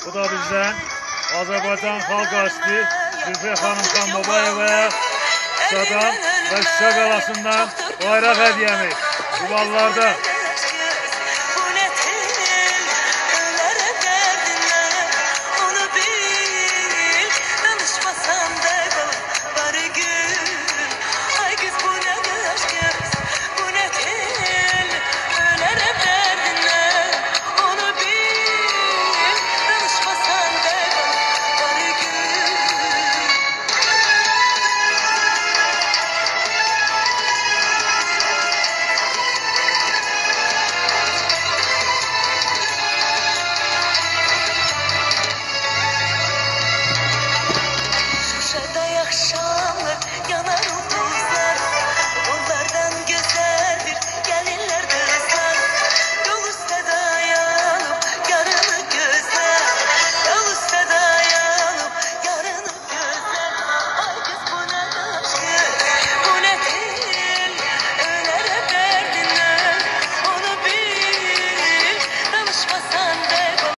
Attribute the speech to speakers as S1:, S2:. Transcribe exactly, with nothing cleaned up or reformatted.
S1: Bu da bizdən Azərbaycan xalq artisti Zülfiyə xanım Xanbabayevaya Şuşadan və Şuşa qalasından bayraq hədiyyəmiz. Bu ballarda